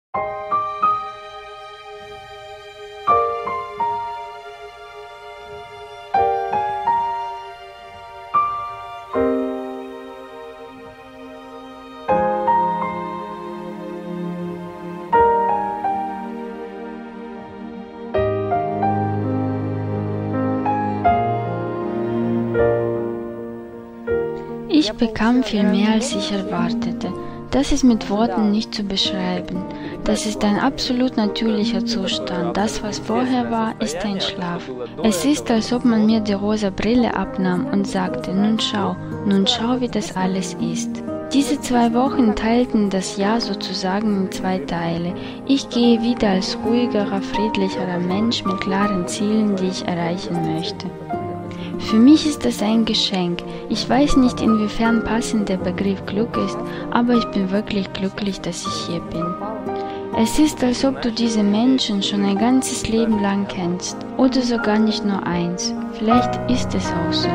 Ich bekam viel mehr, als ich erwartete. Das ist mit Worten nicht zu beschreiben. Das ist ein absolut natürlicher Zustand. Das, was vorher war, ist ein Schlaf. Es ist, als ob man mir die rosa Brille abnahm und sagte, nun schau, wie das alles ist. Diese 2 Wochen teilten das Jahr sozusagen in 2 Teile. Ich gehe wieder als ruhigerer, friedlicherer Mensch mit klaren Zielen, die ich erreichen möchte. Für mich ist das ein Geschenk. Ich weiß nicht, inwiefern passend der Begriff Glück ist, aber ich bin wirklich glücklich, dass ich hier bin. Es ist, als ob du diese Menschen schon ein ganzes Leben lang kennst, oder sogar nicht nur eins. Vielleicht ist es auch so.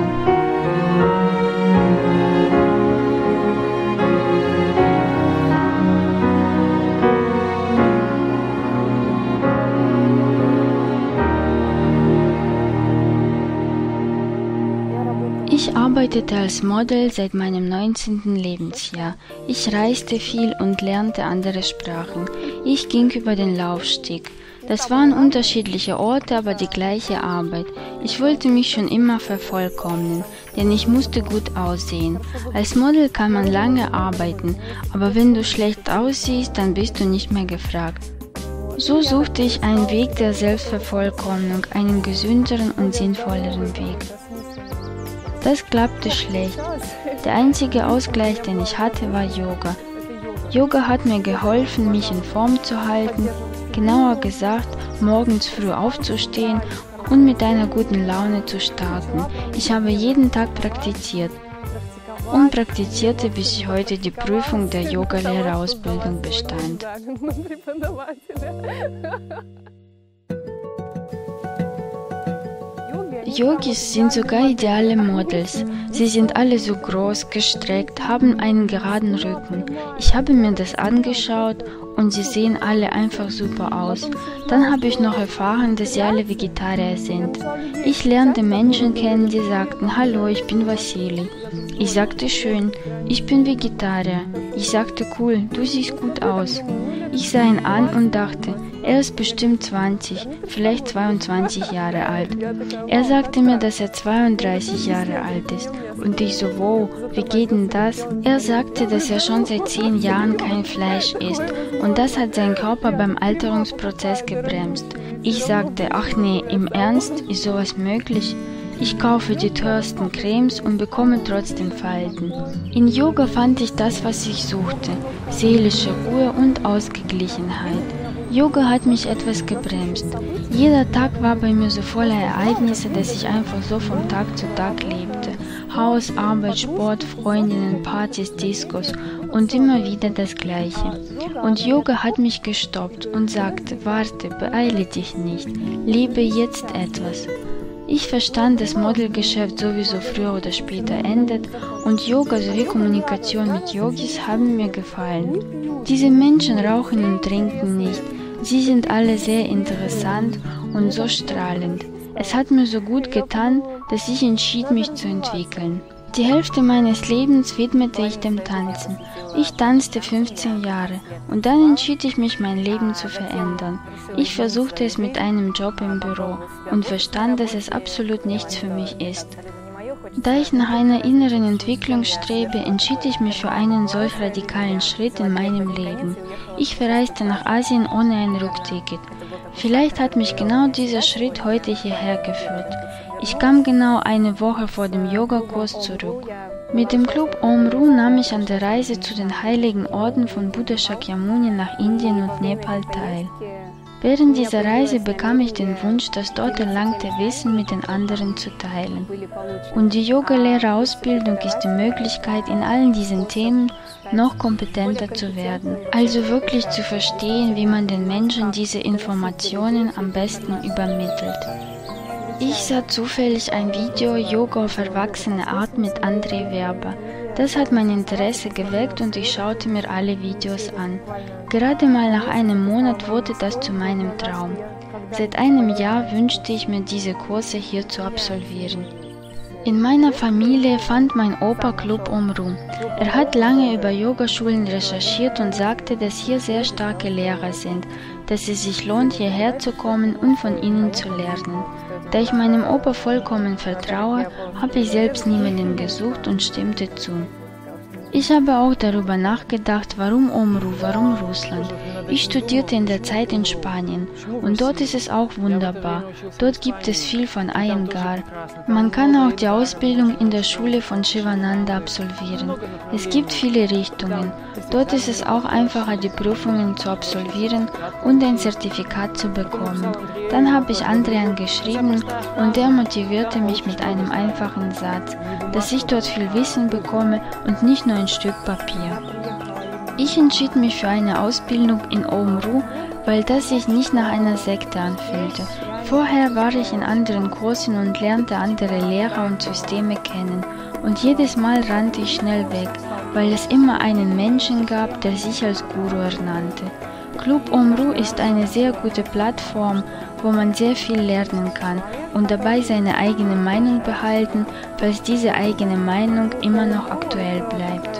Ich arbeitete als Model seit meinem 19. Lebensjahr. Ich reiste viel und lernte andere Sprachen. Ich ging über den Laufsteg. Das waren unterschiedliche Orte, aber die gleiche Arbeit. Ich wollte mich schon immer vervollkommnen, denn ich musste gut aussehen. Als Model kann man lange arbeiten, aber wenn du schlecht aussiehst, dann bist du nicht mehr gefragt. So suchte ich einen Weg der Selbstvervollkommnung, einen gesünderen und sinnvolleren Weg. Das klappte schlecht. Der einzige Ausgleich, den ich hatte, war Yoga. Yoga hat mir geholfen, mich in Form zu halten, genauer gesagt, morgens früh aufzustehen und mit einer guten Laune zu starten. Ich habe jeden Tag praktiziert und praktizierte, bis ich heute die Prüfung der Yogalehrerausbildung bestand. Yogis sind sogar ideale Models. Sie sind alle so groß, gestreckt, haben einen geraden Rücken. Ich habe mir das angeschaut und sie sehen alle einfach super aus. Dann habe ich noch erfahren, dass sie alle Vegetarier sind. Ich lernte Menschen kennen, die sagten, hallo, ich bin Vassili. Ich sagte schön, ich bin Vegetarier. Ich sagte cool, du siehst gut aus. Ich sah ihn an und dachte, er ist bestimmt 20, vielleicht 22 Jahre alt. Er sagte mir, dass er 32 Jahre alt ist. Und ich so, wow, wie geht denn das? Er sagte, dass er schon seit 10 Jahren kein Fleisch isst und das hat seinen Körper beim Alterungsprozess gebremst. Ich sagte, ach nee, im Ernst, ist sowas möglich? Ich kaufe die teuersten Cremes und bekomme trotzdem Falten. In Yoga fand ich das, was ich suchte, seelische Ruhe und Ausgeglichenheit. Yoga hat mich etwas gebremst. Jeder Tag war bei mir so voller Ereignisse, dass ich einfach so von Tag zu Tag lebte. Haus, Arbeit, Sport, Freundinnen, Partys, Diskos und immer wieder das Gleiche. Und Yoga hat mich gestoppt und sagte, warte, beeile dich nicht, lebe jetzt etwas. Ich verstand, dass Modelgeschäft sowieso früher oder später endet und Yoga sowie Kommunikation mit Yogis haben mir gefallen. Diese Menschen rauchen und trinken nicht. Sie sind alle sehr interessant und so strahlend. Es hat mir so gut getan, dass ich entschied, mich zu entwickeln. Die Hälfte meines Lebens widmete ich dem Tanzen. Ich tanzte 15 Jahre und dann entschied ich mich, mein Leben zu verändern. Ich versuchte es mit einem Job im Büro und verstand, dass es absolut nichts für mich ist. Da ich nach einer inneren Entwicklung strebe, entschied ich mich für einen solch radikalen Schritt in meinem Leben. Ich verreiste nach Asien ohne ein Rückticket. Vielleicht hat mich genau dieser Schritt heute hierher geführt. Ich kam genau eine Woche vor dem Yogakurs zurück. Mit dem Club Om Ru nahm ich an der Reise zu den heiligen Orten von Buddha Shakyamuni nach Indien und Nepal teil. Während dieser Reise bekam ich den Wunsch, das dort erlangte Wissen mit den anderen zu teilen. Und die Yogalehrerausbildung ist die Möglichkeit, in allen diesen Themen noch kompetenter zu werden. Also wirklich zu verstehen, wie man den Menschen diese Informationen am besten übermittelt. Ich sah zufällig ein Video Yoga auf erwachsene Art mit André Werber. Das hat mein Interesse geweckt und ich schaute mir alle Videos an. Gerade mal nach einem Monat wurde das zu meinem Traum. Seit einem Jahr wünschte ich mir, diese Kurse hier zu absolvieren. In meiner Familie fand mein Opa Club Omru. Er hat lange über Yogaschulen recherchiert und sagte, dass hier sehr starke Lehrer sind, dass es sich lohnt, hierher zu kommen und von ihnen zu lernen. Da ich meinem Opa vollkommen vertraue, habe ich selbst niemanden gesucht und stimmte zu. Ich habe auch darüber nachgedacht, warum Omru, warum Russland. Ich studierte in der Zeit in Spanien und dort ist es auch wunderbar. Dort gibt es viel von Iyengar. Man kann auch die Ausbildung in der Schule von Shivananda absolvieren. Es gibt viele Richtungen. Dort ist es auch einfacher, die Prüfungen zu absolvieren und ein Zertifikat zu bekommen. Dann habe ich Andrian geschrieben und er motivierte mich mit einem einfachen Satz, dass ich dort viel Wissen bekomme und nicht nur ein Stück Papier. Ich entschied mich für eine Ausbildung in Omru, weil das sich nicht nach einer Sekte anfühlte. Vorher war ich in anderen Kursen und lernte andere Lehrer und Systeme kennen. Und jedes Mal rannte ich schnell weg, weil es immer einen Menschen gab, der sich als Guru ernannte. Club Omru ist eine sehr gute Plattform, wo man sehr viel lernen kann und dabei seine eigene Meinung behalten, falls diese eigene Meinung immer noch aktuell bleibt.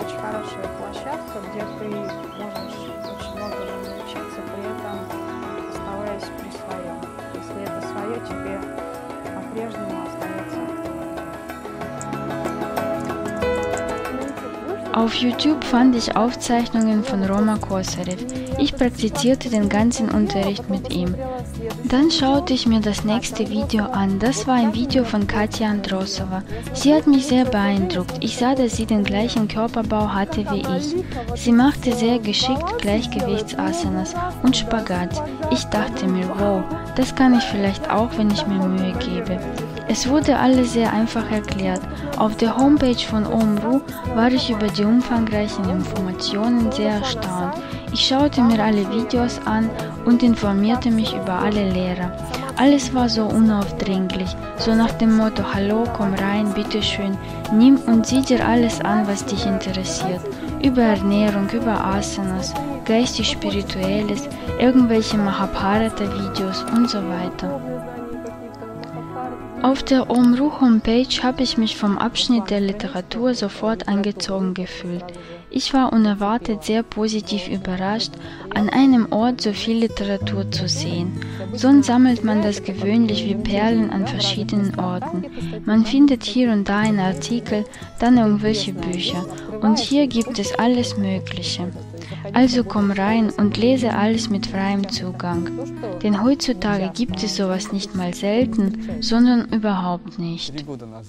Auf YouTube fand ich Aufzeichnungen von Roma Kosarev. Ich praktizierte den ganzen Unterricht mit ihm. Dann schaute ich mir das nächste Video an. Das war ein Video von Katja Androsova. Sie hat mich sehr beeindruckt. Ich sah, dass sie den gleichen Körperbau hatte wie ich. Sie machte sehr geschickt Gleichgewichtsasanas und Spagat. Ich dachte mir, wow, das kann ich vielleicht auch, wenn ich mir Mühe gebe. Es wurde alles sehr einfach erklärt. Auf der Homepage von Omru war ich über die umfangreichen Informationen sehr erstaunt. Ich schaute mir alle Videos an und informierte mich über alle Lehrer. Alles war so unaufdringlich, so nach dem Motto, hallo, komm rein, bitteschön, nimm und sieh dir alles an, was dich interessiert. Über Ernährung, über Asanas, geistig-spirituelles, irgendwelche Mahabharata-Videos und so weiter. Auf der Omru-Homepage habe ich mich vom Abschnitt der Literatur sofort angezogen gefühlt. Ich war unerwartet sehr positiv überrascht, an einem Ort so viel Literatur zu sehen. Sonst sammelt man das gewöhnlich wie Perlen an verschiedenen Orten. Man findet hier und da einen Artikel, dann irgendwelche Bücher. Und hier gibt es alles Mögliche. Also komm rein und lese alles mit freiem Zugang. Denn heutzutage gibt es sowas nicht mal selten, sondern überhaupt nicht.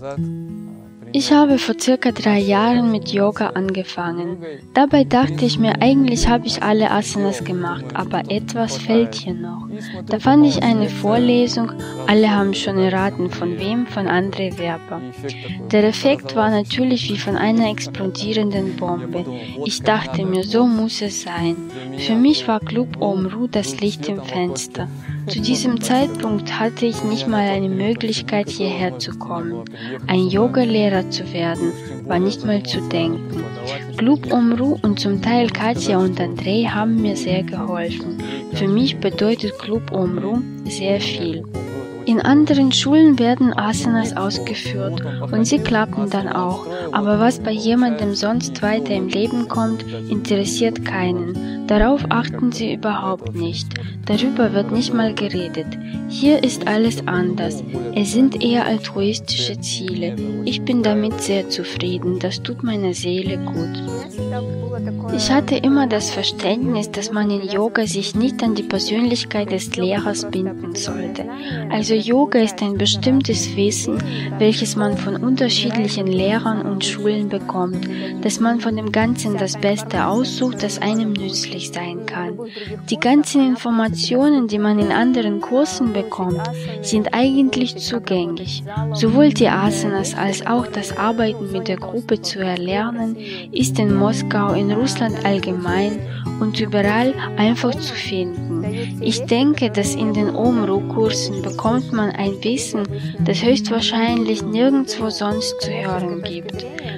Ich habe vor circa 3 Jahren mit Yoga angefangen. Dabei dachte ich mir, eigentlich habe ich alle Asanas gemacht, aber etwas fehlt hier noch. Da fand ich eine Vorlesung, alle haben schon erraten von wem, von Andrei Verba. Der Effekt war natürlich wie von einer explodierenden Bombe. Ich dachte mir, so muss es sein. Für mich war Club Omru das Licht im Fenster. Zu diesem Zeitpunkt hatte ich nicht mal eine Möglichkeit, hierher zu kommen. Ein Yogalehrer zu werden, war nicht mal zu denken. Club Omru und zum Teil Katja und Andrei haben mir sehr geholfen. Für mich bedeutet Club Omru sehr viel. In anderen Schulen werden Asanas ausgeführt und sie klappen dann auch, aber was bei jemandem sonst weiter im Leben kommt, interessiert keinen. Darauf achten sie überhaupt nicht. Darüber wird nicht mal geredet. Hier ist alles anders. Es sind eher altruistische Ziele. Ich bin damit sehr zufrieden. Das tut meiner Seele gut. Ich hatte immer das Verständnis, dass man in Yoga sich nicht an die Persönlichkeit des Lehrers binden sollte. Also Yoga ist ein bestimmtes Wissen, welches man von unterschiedlichen Lehrern und Schulen bekommt, dass man von dem Ganzen das Beste aussucht, das einem nützlich sein kann. Die ganzen Informationen, die man in anderen Kursen bekommt, sind eigentlich zugänglich. Sowohl die Asanas als auch das Arbeiten mit der Gruppe zu erlernen, ist in Moskau, in Russland allgemein und überall einfach zu finden. Ich denke, dass in den Omru-Kursen bekommt man ein Wissen, das höchstwahrscheinlich nirgendwo sonst zu hören gibt.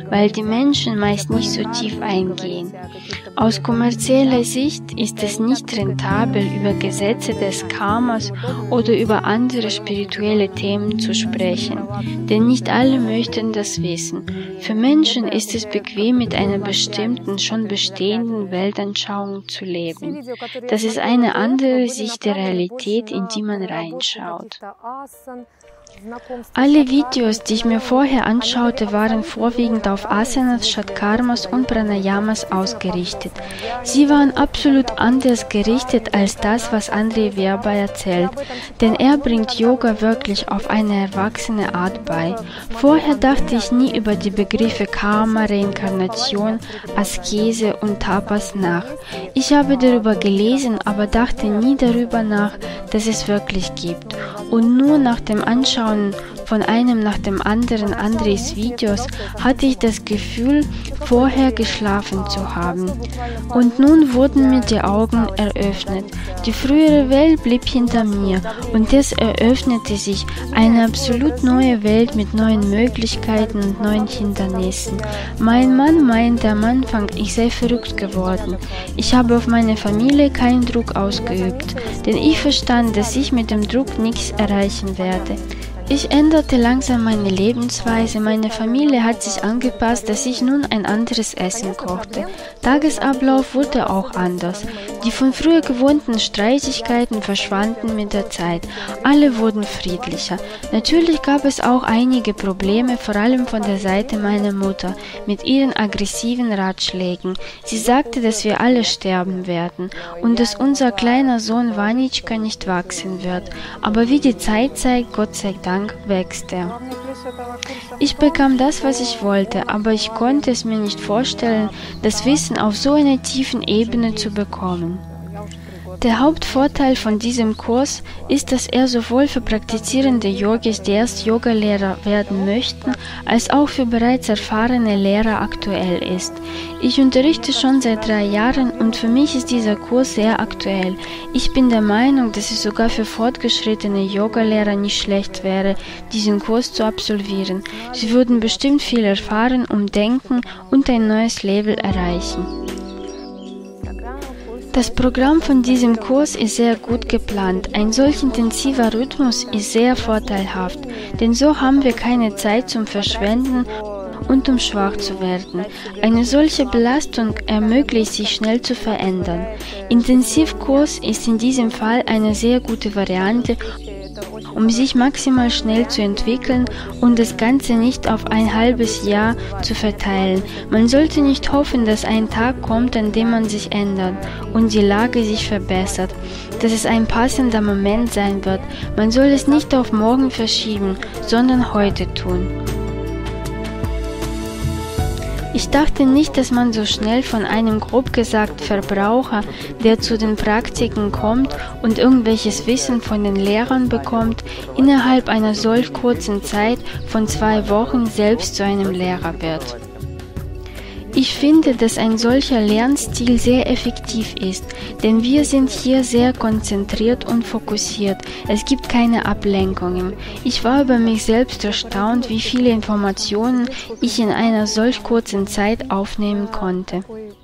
weil die Menschen meist nicht so tief eingehen. Aus kommerzieller Sicht ist es nicht rentabel, über Gesetze des Karmas oder über andere spirituelle Themen zu sprechen, denn nicht alle möchten das wissen. Für Menschen ist es bequem, mit einer bestimmten, schon bestehenden Weltanschauung zu leben. Das ist eine andere Sicht der Realität, in die man reinschaut. Alle Videos, die ich mir vorher anschaute, waren vorwiegend auf Asanas, Shatkarmas und Pranayamas ausgerichtet. Sie waren absolut anders gerichtet als das, was Andrei Verba erzählt, denn er bringt Yoga wirklich auf eine erwachsene Art bei. Vorher dachte ich nie über die Begriffe Karma, Reinkarnation, Askese und Tapas nach. Ich habe darüber gelesen, aber dachte nie darüber nach, dass es wirklich gibt. Und nur nach dem Anschauen von einem nach dem anderen Andres Videos hatte ich das Gefühl, vorher geschlafen zu haben. Und nun wurden mir die Augen eröffnet. Die frühere Welt blieb hinter mir und es eröffnete sich eine absolut neue Welt mit neuen Möglichkeiten und neuen Hindernissen. Mein Mann meinte am Anfang, ich sei verrückt geworden. Ich habe auf meine Familie keinen Druck ausgeübt, denn ich verstand, dass ich mit dem Druck nichts erreichen werde. Ich änderte langsam meine Lebensweise, meine Familie hat sich angepasst, dass ich nun ein anderes Essen kochte. Tagesablauf wurde auch anders. Die von früher gewohnten Streitigkeiten verschwanden mit der Zeit. Alle wurden friedlicher. Natürlich gab es auch einige Probleme, vor allem von der Seite meiner Mutter, mit ihren aggressiven Ratschlägen. Sie sagte, dass wir alle sterben werden und dass unser kleiner Sohn Vanitschka nicht wachsen wird. Aber wie die Zeit zeigt, Gott sei Dank, wächst er. Ich bekam das, was ich wollte, aber ich konnte es mir nicht vorstellen, das Wissen auf so einer tiefen Ebene zu bekommen. Der Hauptvorteil von diesem Kurs ist, dass er sowohl für praktizierende Yogis, die erst Yogalehrer werden möchten, als auch für bereits erfahrene Lehrer aktuell ist. Ich unterrichte schon seit 3 Jahren und für mich ist dieser Kurs sehr aktuell. Ich bin der Meinung, dass es sogar für fortgeschrittene Yogalehrer nicht schlecht wäre, diesen Kurs zu absolvieren. Sie würden bestimmt viel erfahren, umdenken und ein neues Level erreichen. Das Programm von diesem Kurs ist sehr gut geplant. Ein solch intensiver Rhythmus ist sehr vorteilhaft, denn so haben wir keine Zeit zum Verschwenden und um schwach zu werden. Eine solche Belastung ermöglicht sich schnell zu verändern. Intensivkurs ist in diesem Fall eine sehr gute Variante, um sich maximal schnell zu entwickeln und das Ganze nicht auf ein halbes Jahr zu verteilen. Man sollte nicht hoffen, dass ein Tag kommt, an dem man sich ändert und die Lage sich verbessert, dass es ein passender Moment sein wird. Man soll es nicht auf morgen verschieben, sondern heute tun. Ich dachte nicht, dass man so schnell von einem grob gesagt Verbraucher, der zu den Praktiken kommt und irgendwelches Wissen von den Lehrern bekommt, innerhalb einer solch kurzen Zeit von 2 Wochen selbst zu einem Lehrer wird. Ich finde, dass ein solcher Lernstil sehr effektiv ist, denn wir sind hier sehr konzentriert und fokussiert. Es gibt keine Ablenkungen. Ich war über mich selbst erstaunt, wie viele Informationen ich in einer solch kurzen Zeit aufnehmen konnte.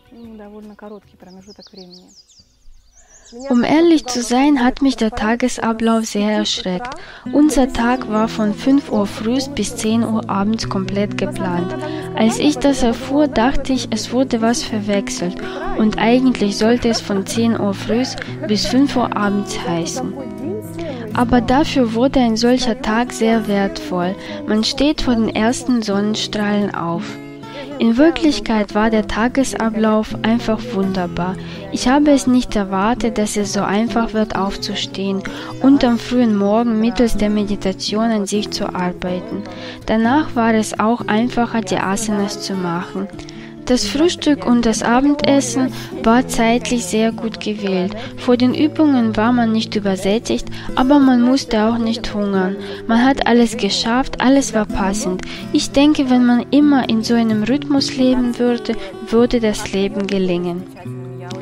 Um ehrlich zu sein, hat mich der Tagesablauf sehr erschreckt. Unser Tag war von 5 Uhr früh bis 10 Uhr abends komplett geplant. Als ich das erfuhr, dachte ich, es wurde was verwechselt und eigentlich sollte es von 10 Uhr früh bis 5 Uhr abends heißen. Aber dafür wurde ein solcher Tag sehr wertvoll. Man steht vor den ersten Sonnenstrahlen auf. In Wirklichkeit war der Tagesablauf einfach wunderbar. Ich habe es nicht erwartet, dass es so einfach wird aufzustehen und am frühen Morgen mittels der Meditation an sich zu arbeiten. Danach war es auch einfacher, die Asanas zu machen. Das Frühstück und das Abendessen war zeitlich sehr gut gewählt. Vor den Übungen war man nicht übersättigt, aber man musste auch nicht hungern. Man hat alles geschafft, alles war passend. Ich denke, wenn man immer in so einem Rhythmus leben würde, würde das Leben gelingen.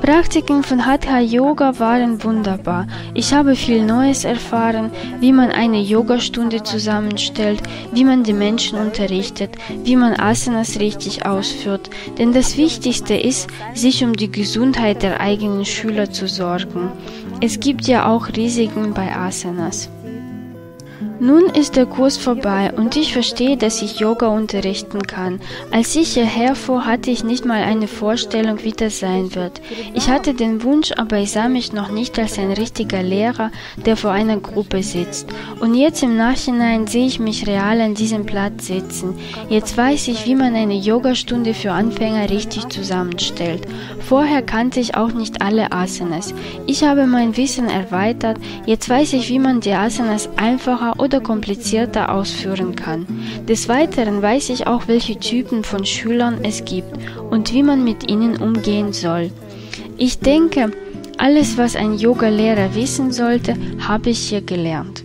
Praktiken von Hatha Yoga waren wunderbar. Ich habe viel Neues erfahren, wie man eine Yogastunde zusammenstellt, wie man die Menschen unterrichtet, wie man Asanas richtig ausführt. Denn das Wichtigste ist, sich um die Gesundheit der eigenen Schüler zu sorgen. Es gibt ja auch Risiken bei Asanas. Nun ist der Kurs vorbei und ich verstehe, dass ich Yoga unterrichten kann. Als ich hierher fuhr, hatte ich nicht mal eine Vorstellung, wie das sein wird. Ich hatte den Wunsch, aber ich sah mich noch nicht als ein richtiger Lehrer, der vor einer Gruppe sitzt. Und jetzt im Nachhinein sehe ich mich real an diesem Platz sitzen. Jetzt weiß ich, wie man eine Yogastunde für Anfänger richtig zusammenstellt. Vorher kannte ich auch nicht alle Asanas. Ich habe mein Wissen erweitert. Jetzt weiß ich, wie man die Asanas einfacher oder komplizierter ausführen kann. Des Weiteren weiß ich auch, welche Typen von Schülern es gibt und wie man mit ihnen umgehen soll. Ich denke, alles, was ein Yoga-Lehrer wissen sollte, habe ich hier gelernt.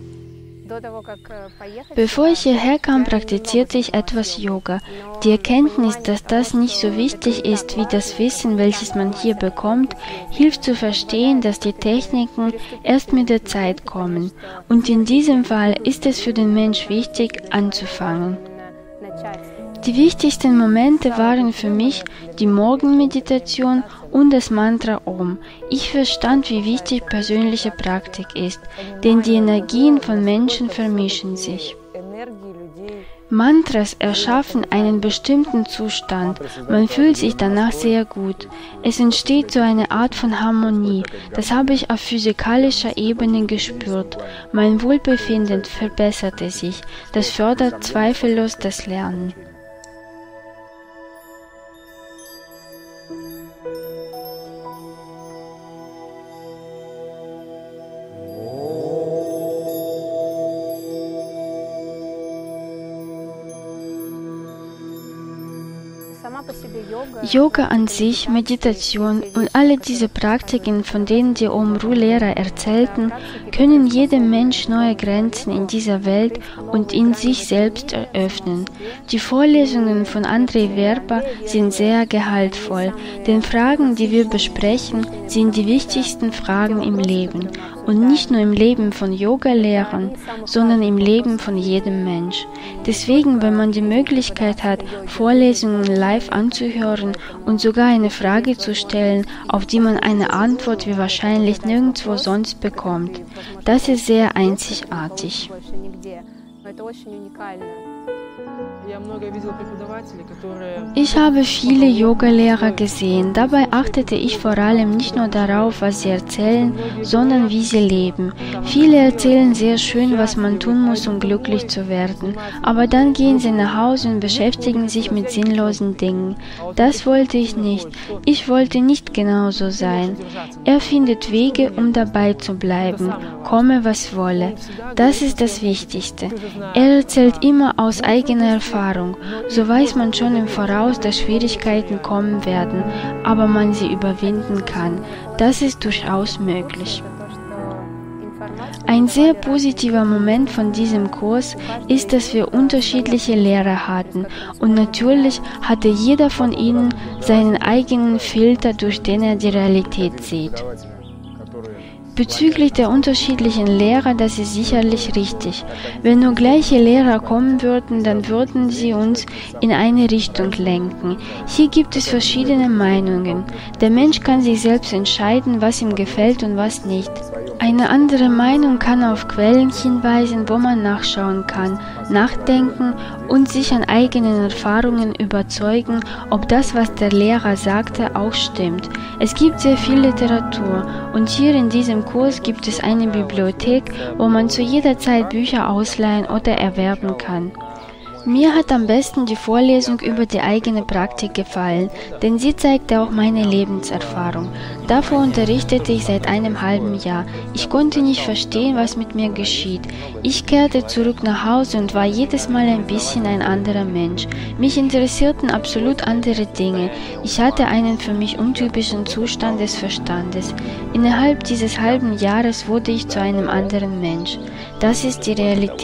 Bevor ich hierher kam, praktizierte ich etwas Yoga. Die Erkenntnis, dass das nicht so wichtig ist wie das Wissen, welches man hier bekommt, hilft zu verstehen, dass die Techniken erst mit der Zeit kommen. Und in diesem Fall ist es für den Mensch wichtig, anzufangen. Die wichtigsten Momente waren für mich die Morgenmeditation und das Mantra Om. Ich verstand, wie wichtig persönliche Praktik ist, denn die Energien von Menschen vermischen sich. Mantras erschaffen einen bestimmten Zustand, man fühlt sich danach sehr gut. Es entsteht so eine Art von Harmonie, das habe ich auf physikalischer Ebene gespürt. Mein Wohlbefinden verbesserte sich, das fördert zweifellos das Lernen. Yoga an sich, Meditation und alle diese Praktiken, von denen die Om-Ru-Lehrer erzählten, können jedem Mensch neue Grenzen in dieser Welt und in sich selbst eröffnen. Die Vorlesungen von Andrei Verba sind sehr gehaltvoll, denn Fragen, die wir besprechen, sind die wichtigsten Fragen im Leben. Und nicht nur im Leben von Yoga-Lehrern, sondern im Leben von jedem Mensch. Deswegen, wenn man die Möglichkeit hat, Vorlesungen live anzuhören und sogar eine Frage zu stellen, auf die man eine Antwort wie wahrscheinlich nirgendwo sonst bekommt, das ist sehr einzigartig. Ich habe viele Yogalehrer gesehen. Dabei achtete ich vor allem nicht nur darauf, was sie erzählen, sondern wie sie leben. Viele erzählen sehr schön, was man tun muss, um glücklich zu werden. Aber dann gehen sie nach Hause und beschäftigen sich mit sinnlosen Dingen. Das wollte ich nicht. Ich wollte nicht genauso sein. Er findet Wege, um dabei zu bleiben, komme was wolle. Das ist das Wichtigste. Er erzählt immer aus eigener Erfahrung. So weiß man schon im Voraus, dass Schwierigkeiten kommen werden, aber man sie überwinden kann. Das ist durchaus möglich. Ein sehr positiver Moment von diesem Kurs ist, dass wir unterschiedliche Lehrer hatten und natürlich hatte jeder von ihnen seinen eigenen Filter, durch den er die Realität sieht. Bezüglich der unterschiedlichen Lehrer, das ist sicherlich richtig. Wenn nur gleiche Lehrer kommen würden, dann würden sie uns in eine Richtung lenken. Hier gibt es verschiedene Meinungen. Der Mensch kann sich selbst entscheiden, was ihm gefällt und was nicht. Eine andere Meinung kann auf Quellen hinweisen, wo man nachschauen kann, nachdenken und sich an eigenen Erfahrungen überzeugen, ob das, was der Lehrer sagte, auch stimmt. Es gibt sehr viel Literatur und hier in diesem Kurs gibt es eine Bibliothek, wo man zu jeder Zeit Bücher ausleihen oder erwerben kann. Mir hat am besten die Vorlesung über die eigene Praktik gefallen, denn sie zeigte auch meine Lebenserfahrung. Davor unterrichtete ich seit einem halben Jahr. Ich konnte nicht verstehen, was mit mir geschieht. Ich kehrte zurück nach Hause und war jedes Mal ein bisschen ein anderer Mensch. Mich interessierten absolut andere Dinge. Ich hatte einen für mich untypischen Zustand des Verstandes. Innerhalb dieses halben Jahres wurde ich zu einem anderen Mensch. Das ist die Realität.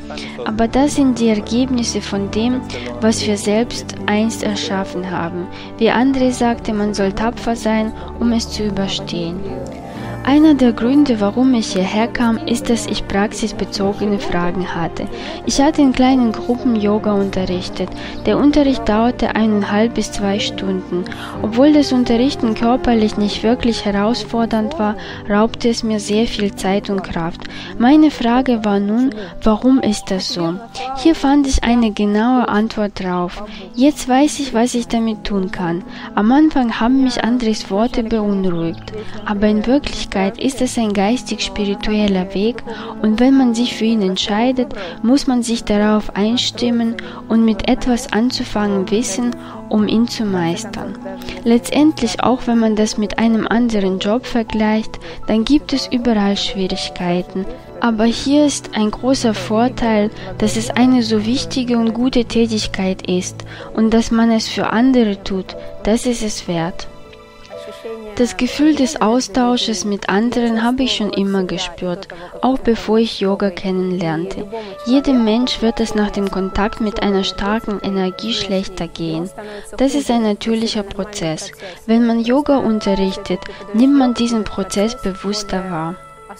Aber das sind die Ergebnisse von dem, was wir selbst einst erschaffen haben. Wie André sagte, man soll tapfer sein, um es zu überstehen. Einer der Gründe, warum ich hierher kam, ist, dass ich praxisbezogene Fragen hatte. Ich hatte in kleinen Gruppen Yoga unterrichtet. Der Unterricht dauerte 1,5 bis 2 Stunden. Obwohl das Unterrichten körperlich nicht wirklich herausfordernd war, raubte es mir sehr viel Zeit und Kraft. Meine Frage war nun, warum ist das so? Hier fand ich eine genaue Antwort drauf. Jetzt weiß ich, was ich damit tun kann. Am Anfang haben mich Andres Worte beunruhigt, aber in Wirklichkeit ist es ein geistig-spiritueller Weg und wenn man sich für ihn entscheidet, muss man sich darauf einstimmen und mit etwas anzufangen wissen, um ihn zu meistern. Letztendlich, auch wenn man das mit einem anderen Job vergleicht, dann gibt es überall Schwierigkeiten. Aber hier ist ein großer Vorteil, dass es eine so wichtige und gute Tätigkeit ist und dass man es für andere tut, das ist es wert. Das Gefühl des Austausches mit anderen habe ich schon immer gespürt, auch bevor ich Yoga kennenlernte. Jedem Mensch wird es nach dem Kontakt mit einer starken Energie schlechter gehen. Das ist ein natürlicher Prozess. Wenn man Yoga unterrichtet, nimmt man diesen Prozess bewusster wahr.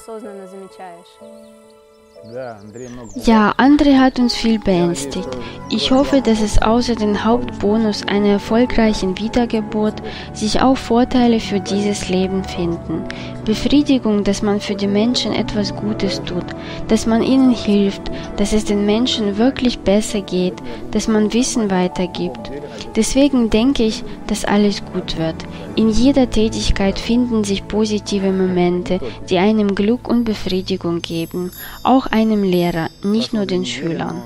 Ja, André hat uns viel beängstigt. Ich hoffe, dass es außer dem Hauptbonus einer erfolgreichen Wiedergeburt sich auch Vorteile für dieses Leben finden. Befriedigung, dass man für die Menschen etwas Gutes tut, dass man ihnen hilft, dass es den Menschen wirklich besser geht, dass man Wissen weitergibt. Deswegen denke ich, dass alles gut wird. In jeder Tätigkeit finden sich positive Momente, die einem Glück und Befriedigung geben, auch einem Lehrer, nicht nur den Schülern.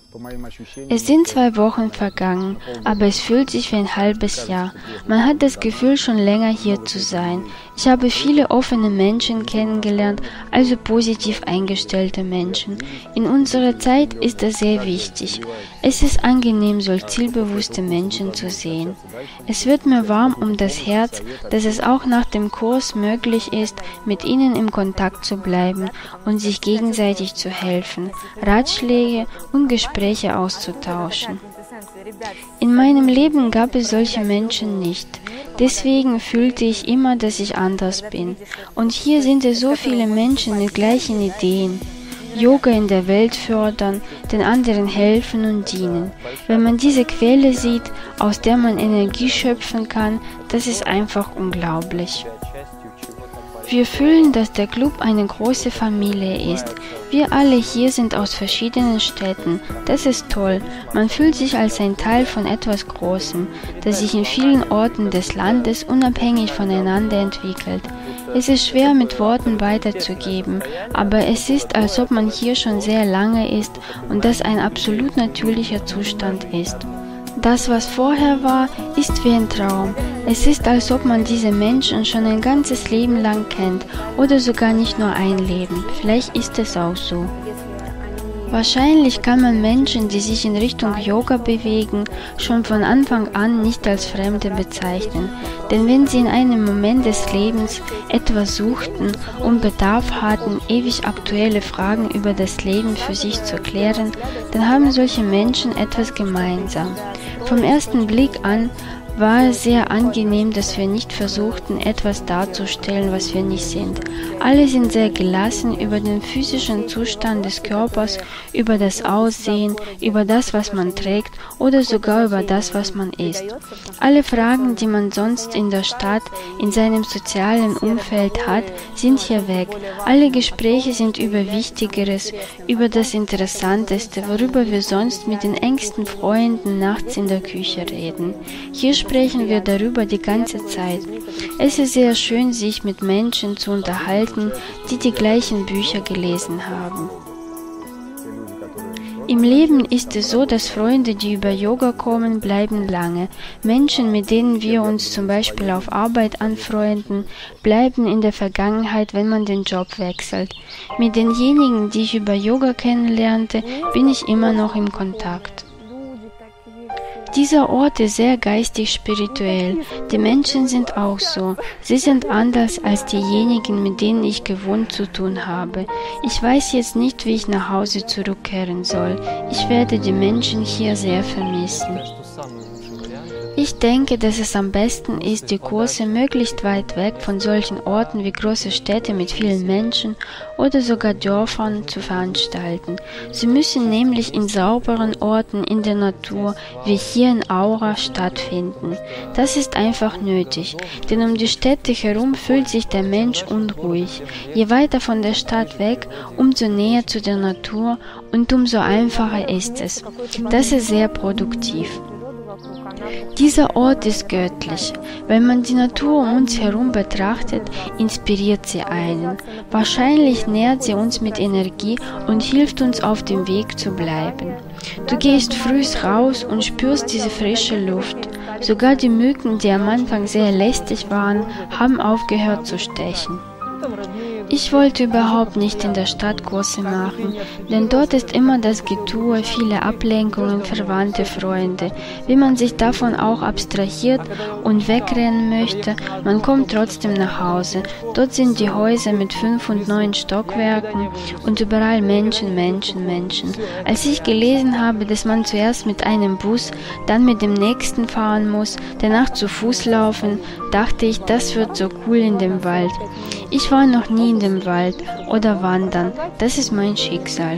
Es sind 2 Wochen vergangen, aber es fühlt sich wie ein halbes Jahr. Man hat das Gefühl, schon länger hier zu sein. Ich habe viele offene Menschen kennengelernt, also positiv eingestellte Menschen. In unserer Zeit ist das sehr wichtig. Es ist angenehm, solch zielbewusste Menschen zu sehen. Es wird mir warm um das Herz, dass es auch nach dem Kurs möglich ist, mit ihnen im Kontakt zu bleiben und sich gegenseitig zu helfen, Ratschläge und Gespräche auszutauschen. In meinem Leben gab es solche Menschen nicht. Deswegen fühlte ich immer, dass ich anders bin. Und hier sind es so viele Menschen mit gleichen Ideen. Yoga in der Welt fördern, den anderen helfen und dienen. Wenn man diese Quelle sieht, aus der man Energie schöpfen kann, das ist einfach unglaublich. Wir fühlen, dass der Club eine große Familie ist. Wir alle hier sind aus verschiedenen Städten. Das ist toll. Man fühlt sich als ein Teil von etwas Großem, das sich in vielen Orten des Landes unabhängig voneinander entwickelt. Es ist schwer mit Worten weiterzugeben, aber es ist, als ob man hier schon sehr lange ist und das ein absolut natürlicher Zustand ist. Das, was vorher war, ist wie ein Traum. Es ist, als ob man diese Menschen schon ein ganzes Leben lang kennt oder sogar nicht nur ein Leben. Vielleicht ist es auch so. Wahrscheinlich kann man Menschen, die sich in Richtung Yoga bewegen, schon von Anfang an nicht als Fremde bezeichnen. Denn wenn sie in einem Moment des Lebens etwas suchten und Bedarf hatten, ewig aktuelle Fragen über das Leben für sich zu klären, dann haben solche Menschen etwas gemeinsam. Vom ersten Blick an war es sehr angenehm, dass wir nicht versuchten, etwas darzustellen, was wir nicht sind. Alle sind sehr gelassen über den physischen Zustand des Körpers, über das Aussehen, über das, was man trägt oder sogar über das, was man isst. Alle Fragen, die man sonst in der Stadt, in seinem sozialen Umfeld hat, sind hier weg. Alle Gespräche sind über Wichtigeres, über das Interessanteste, worüber wir sonst mit den engsten Freunden nachts in der Küche reden. Hier sprechen wir darüber die ganze Zeit. Es ist sehr schön, sich mit Menschen zu unterhalten, die die gleichen Bücher gelesen haben. Im Leben ist es so, dass Freunde, die über Yoga kommen, bleiben lange. Menschen, mit denen wir uns zum Beispiel auf Arbeit anfreunden, bleiben in der Vergangenheit, wenn man den Job wechselt. Mit denjenigen, die ich über Yoga kennenlernte, bin ich immer noch im Kontakt. Dieser Ort ist sehr geistig-spirituell. Die Menschen sind auch so. Sie sind anders als diejenigen, mit denen ich gewohnt zu tun habe. Ich weiß jetzt nicht, wie ich nach Hause zurückkehren soll. Ich werde die Menschen hier sehr vermissen. Ich denke, dass es am besten ist, die Kurse möglichst weit weg von solchen Orten wie große Städte mit vielen Menschen oder sogar Dörfern zu veranstalten. Sie müssen nämlich in sauberen Orten in der Natur, wie hier in Aura, stattfinden. Das ist einfach nötig, denn um die Städte herum fühlt sich der Mensch unruhig. Je weiter von der Stadt weg, umso näher zu der Natur und umso einfacher ist es. Das ist sehr produktiv. Dieser Ort ist göttlich. Wenn man die Natur um uns herum betrachtet, inspiriert sie einen. Wahrscheinlich nährt sie uns mit Energie und hilft uns auf dem Weg zu bleiben. Du gehst früh raus und spürst diese frische Luft. Sogar die Mücken, die am Anfang sehr lästig waren, haben aufgehört zu stechen. Ich wollte überhaupt nicht in der Stadt Kurse machen, denn dort ist immer das Getue, viele Ablenkungen, Verwandte, Freunde. Wenn man sich davon auch abstrahiert und wegrennen möchte, man kommt trotzdem nach Hause. Dort sind die Häuser mit 5 und 9 Stockwerken und überall Menschen, Menschen, Menschen. Als ich gelesen habe, dass man zuerst mit einem Bus, dann mit dem nächsten fahren muss, danach zu Fuß laufen, dachte ich, das wird so cool in dem Wald. Ich war noch nie in dem Wald oder wandern, das ist mein Schicksal.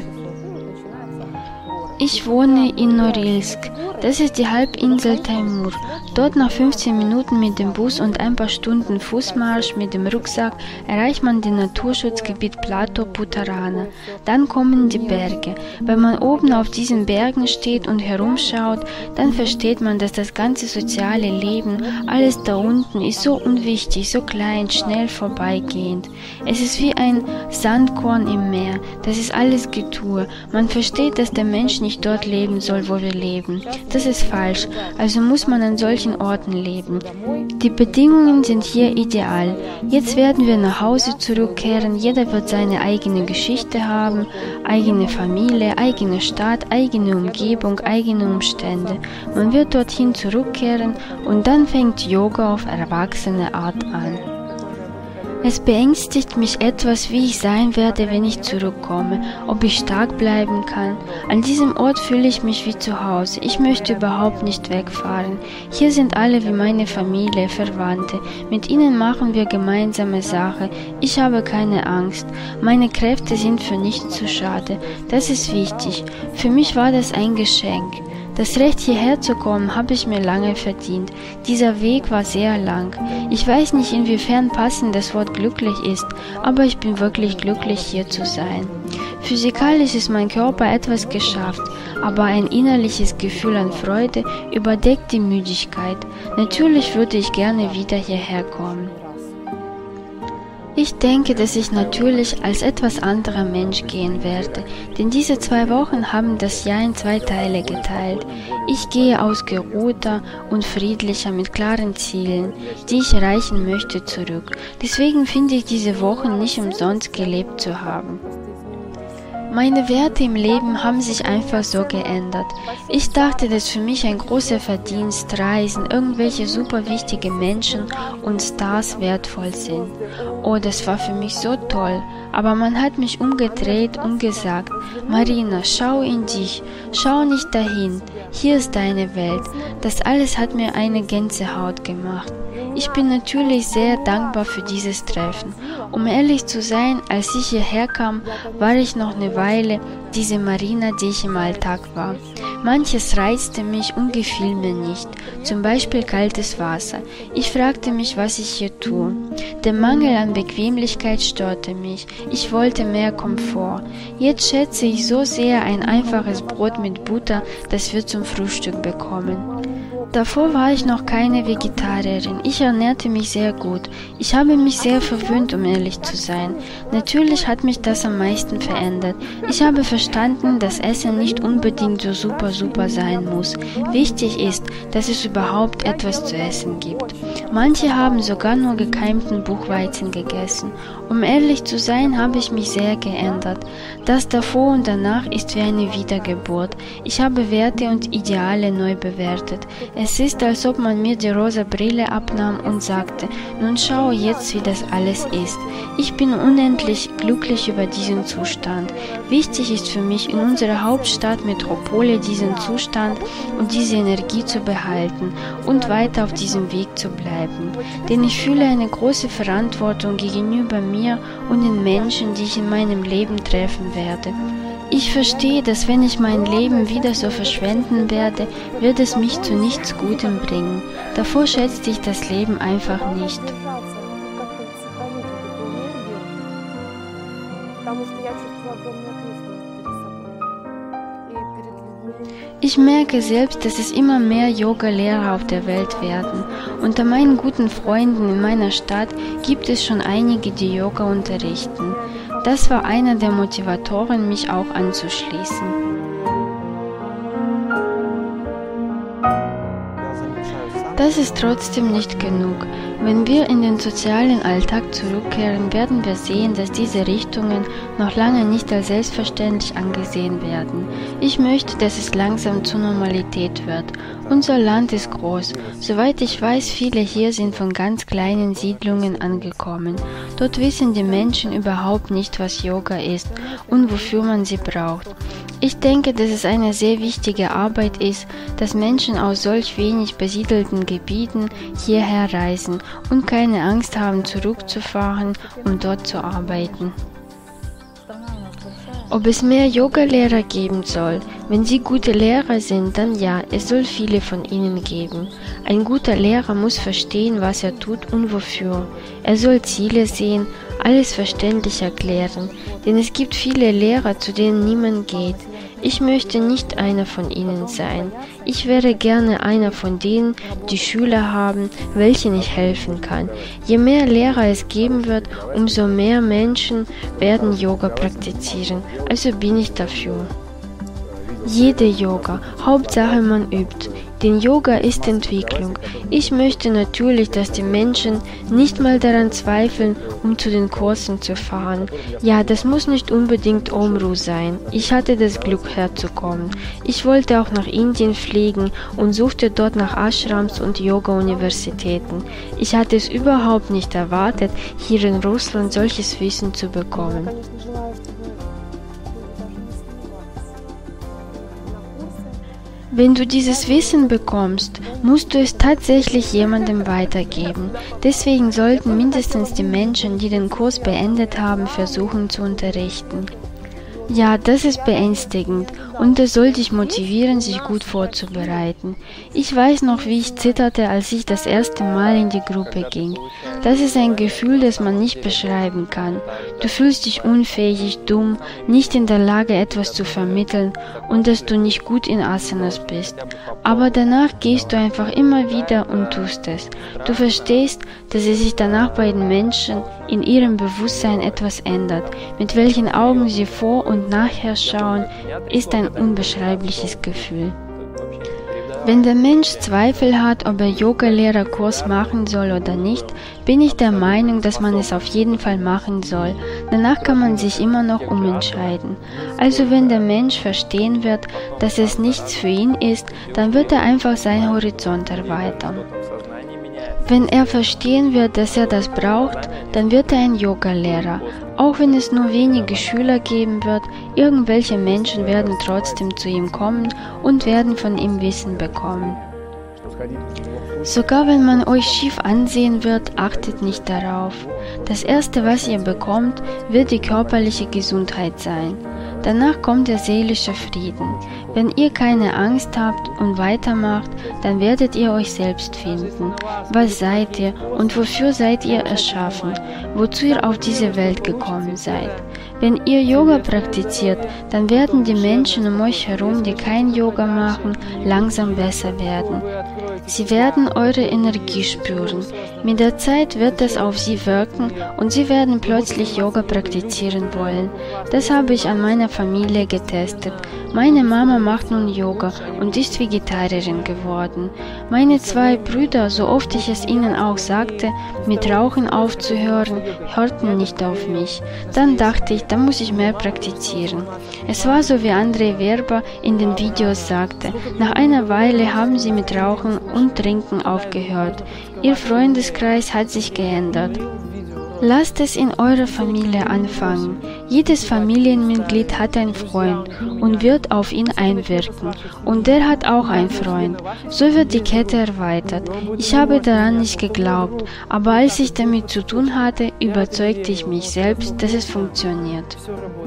Ich wohne in Norilsk, das ist die Halbinsel Taimur. Dort nach 15 Minuten mit dem Bus und ein paar Stunden Fußmarsch mit dem Rucksack erreicht man das Naturschutzgebiet Plateau Putarana. Dann kommen die Berge. Wenn man oben auf diesen Bergen steht und herumschaut, dann versteht man, dass das ganze soziale Leben, alles da unten ist so unwichtig, so klein, schnell vorbeigehend. Es ist wie ein Sandkorn im Meer, das ist alles Getue. Man versteht, dass der Mensch nicht dort leben soll, wo wir leben. Das ist falsch, also muss man an solchen Orten leben. Die Bedingungen sind hier ideal. Jetzt werden wir nach Hause zurückkehren, jeder wird seine eigene Geschichte haben, eigene Familie, eigene Stadt, eigene Umgebung, eigene Umstände. Man wird dorthin zurückkehren und dann fängt Yoga auf erwachsene Art an. Es beängstigt mich etwas, wie ich sein werde, wenn ich zurückkomme, ob ich stark bleiben kann. An diesem Ort fühle ich mich wie zu Hause. Ich möchte überhaupt nicht wegfahren. Hier sind alle wie meine Familie, Verwandte. Mit ihnen machen wir gemeinsame Sache. Ich habe keine Angst. Meine Kräfte sind für nichts zu schade. Das ist wichtig. Für mich war das ein Geschenk. Das Recht hierher zu kommen, habe ich mir lange verdient. Dieser Weg war sehr lang. Ich weiß nicht, inwiefern passend das Wort glücklich ist, aber ich bin wirklich glücklich, hier zu sein. Physikalisch ist mein Körper etwas geschafft, aber ein innerliches Gefühl an Freude überdeckt die Müdigkeit. Natürlich würde ich gerne wieder hierher kommen. Ich denke, dass ich natürlich als etwas anderer Mensch gehen werde, denn diese 2 Wochen haben das Jahr in 2 Teile geteilt. Ich gehe ausgeruhter und friedlicher mit klaren Zielen, die ich erreichen möchte, zurück. Deswegen finde ich diese Wochen nicht umsonst gelebt zu haben. Meine Werte im Leben haben sich einfach so geändert. Ich dachte, dass für mich ein großer Verdienst, Reisen, irgendwelche super wichtige Menschen und Stars wertvoll sind. Oh, das war für mich so toll. Aber man hat mich umgedreht und gesagt, Marina, schau in dich, schau nicht dahin, hier ist deine Welt. Das alles hat mir eine Gänsehaut gemacht. Ich bin natürlich sehr dankbar für dieses Treffen. Um ehrlich zu sein, als ich hierher kam, war ich noch eine Weile diese Marina, die ich im Alltag war. Manches reizte mich und gefiel mir nicht, zum Beispiel kaltes Wasser. Ich fragte mich, was ich hier tue. Der Mangel an Bequemlichkeit störte mich. Ich wollte mehr Komfort. Jetzt schätze ich so sehr ein einfaches Brot mit Butter, das wir zum Frühstück bekommen. Davor war ich noch keine Vegetarierin. Ich ernährte mich sehr gut. Ich habe mich sehr verwöhnt, um ehrlich zu sein. Natürlich hat mich das am meisten verändert. Ich habe verstanden, dass Essen nicht unbedingt so super sein muss. Wichtig ist, dass es überhaupt etwas zu essen gibt. Manche haben sogar nur gekeimten Buchweizen gegessen. Um ehrlich zu sein, habe ich mich sehr geändert. Das davor und danach ist wie eine Wiedergeburt. Ich habe Werte und Ideale neu bewertet. Es ist, als ob man mir die rosa Brille abnahm und sagte, nun schau jetzt, wie das alles ist. Ich bin unendlich glücklich über diesen Zustand. Wichtig ist für mich, in unserer Hauptstadt Metropole diesen Zustand und diese Energie zu behalten und weiter auf diesem Weg zu bleiben. Denn ich fühle eine große Verantwortung gegenüber mir und den Menschen, die ich in meinem Leben treffen werde. Ich verstehe, dass wenn ich mein Leben wieder so verschwenden werde, wird es mich zu nichts Gutem bringen. Davor schätzte ich das Leben einfach nicht. Ich merke selbst, dass es immer mehr Yoga-Lehrer auf der Welt werden. Unter meinen guten Freunden in meiner Stadt gibt es schon einige, die Yoga unterrichten. Das war einer der Motivatoren, mich auch anzuschließen. Das ist trotzdem nicht genug. Wenn wir in den sozialen Alltag zurückkehren, werden wir sehen, dass diese Richtungen noch lange nicht als selbstverständlich angesehen werden. Ich möchte, dass es langsam zur Normalität wird. Unser Land ist groß. Soweit ich weiß, viele hier sind von ganz kleinen Siedlungen angekommen. Dort wissen die Menschen überhaupt nicht, was Yoga ist und wofür man sie braucht. Ich denke, dass es eine sehr wichtige Arbeit ist, dass Menschen aus solch wenig besiedelten Gebieten hierher reisen und keine Angst haben, zurückzufahren, um dort zu arbeiten. Ob es mehr Yoga-Lehrer geben soll? Wenn sie gute Lehrer sind, dann ja, es soll viele von ihnen geben. Ein guter Lehrer muss verstehen, was er tut und wofür. Er soll Ziele sehen, alles verständlich erklären, denn es gibt viele Lehrer, zu denen niemand geht. Ich möchte nicht einer von ihnen sein. Ich wäre gerne einer von denen, die Schüler haben, welchen ich helfen kann. Je mehr Lehrer es geben wird, umso mehr Menschen werden Yoga praktizieren. Also bin ich dafür. Jede Yoga, Hauptsache man übt. Denn Yoga ist Entwicklung. Ich möchte natürlich, dass die Menschen nicht mal daran zweifeln, um zu den Kursen zu fahren. Ja, das muss nicht unbedingt Omru sein. Ich hatte das Glück herzukommen. Ich wollte auch nach Indien fliegen und suchte dort nach Ashrams und Yoga-Universitäten. Ich hatte es überhaupt nicht erwartet, hier in Russland solches Wissen zu bekommen. Wenn du dieses Wissen bekommst, musst du es tatsächlich jemandem weitergeben. Deswegen sollten mindestens die Menschen, die den Kurs beendet haben, versuchen zu unterrichten. Ja, das ist beängstigend und das soll dich motivieren, sich gut vorzubereiten. Ich weiß noch, wie ich zitterte, als ich das erste Mal in die Gruppe ging. Das ist ein Gefühl, das man nicht beschreiben kann. Du fühlst dich unfähig, dumm, nicht in der Lage, etwas zu vermitteln und dass du nicht gut in Asanas bist. Aber danach gehst du einfach immer wieder und tust es. Du verstehst, dass es sich danach bei den Menschen in ihrem Bewusstsein etwas ändert. Mit welchen Augen sie vor und nachher schauen, ist ein unbeschreibliches Gefühl. Wenn der Mensch Zweifel hat, ob er Yoga-Lehrerkurs machen soll oder nicht, bin ich der Meinung, dass man es auf jeden Fall machen soll. Danach kann man sich immer noch umentscheiden. Also wenn der Mensch verstehen wird, dass es nichts für ihn ist, dann wird er einfach seinen Horizont erweitern. Wenn er verstehen wird, dass er das braucht, dann wird er ein Yoga-Lehrer. Auch wenn es nur wenige Schüler geben wird, irgendwelche Menschen werden trotzdem zu ihm kommen und werden von ihm Wissen bekommen. Sogar wenn man euch schief ansehen wird, achtet nicht darauf. Das Erste, was ihr bekommt, wird die körperliche Gesundheit sein. Danach kommt der seelische Frieden. Wenn ihr keine Angst habt und weitermacht, dann werdet ihr euch selbst finden. Was seid ihr und wofür seid ihr erschaffen? Wozu ihr auf diese Welt gekommen seid? Wenn ihr Yoga praktiziert, dann werden die Menschen um euch herum, die kein Yoga machen, langsam besser werden. Sie werden eure Energie spüren. Mit der Zeit wird es auf sie wirken und sie werden plötzlich Yoga praktizieren wollen. Das habe ich an meiner Familie getestet. Meine Mama macht nun Yoga und ist Vegetarierin geworden. Meine 2 Brüder, so oft ich es ihnen auch sagte, mit Rauchen aufzuhören, hörten nicht auf mich. Dann dachte ich, da muss ich mehr praktizieren. Es war so, wie Andrei Werber in den Videos sagte. Nach einer Weile haben sie mit Rauchen und Trinken aufgehört. Ihr Freundeskreis hat sich geändert. Lasst es in eurer Familie anfangen. Jedes Familienmitglied hat einen Freund und wird auf ihn einwirken. Und der hat auch einen Freund. So wird die Kette erweitert. Ich habe daran nicht geglaubt, aber als ich damit zu tun hatte, überzeugte ich mich selbst, dass es funktioniert.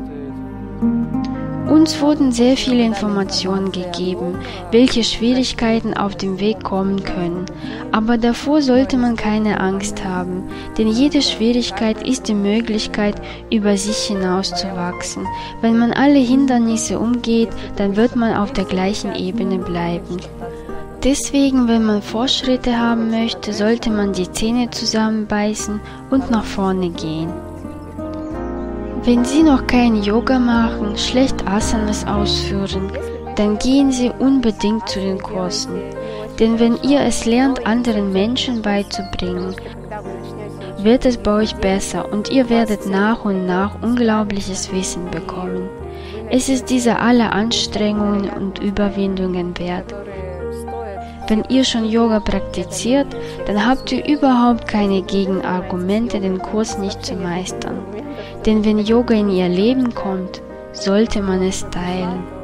Uns wurden sehr viele Informationen gegeben, welche Schwierigkeiten auf dem Weg kommen können. Aber davor sollte man keine Angst haben, denn jede Schwierigkeit ist die Möglichkeit, über sich hinauszuwachsen. Wenn man alle Hindernisse umgeht, dann wird man auf der gleichen Ebene bleiben. Deswegen, wenn man Fortschritte haben möchte, sollte man die Zähne zusammenbeißen und nach vorne gehen. Wenn Sie noch kein Yoga machen, schlecht Asanas ausführen, dann gehen Sie unbedingt zu den Kursen. Denn wenn ihr es lernt, anderen Menschen beizubringen, wird es bei euch besser und ihr werdet nach und nach unglaubliches Wissen bekommen. Es ist diese alle Anstrengungen und Überwindungen wert. Wenn ihr schon Yoga praktiziert, dann habt ihr überhaupt keine Gegenargumente, den Kurs nicht zu meistern. Denn wenn Yoga in ihr Leben kommt, sollte man es teilen.